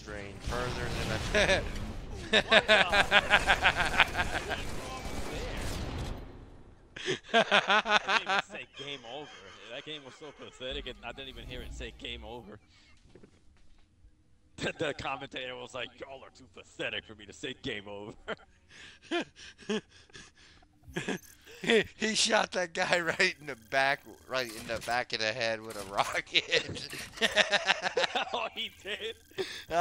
drain further than I didn't even say game over. That game was so pathetic, and I didn't even hear it say game over. The commentator was like, "Y'all are too pathetic for me to say game over." He shot that guy right in the back of the head with a rocket. Oh, he did.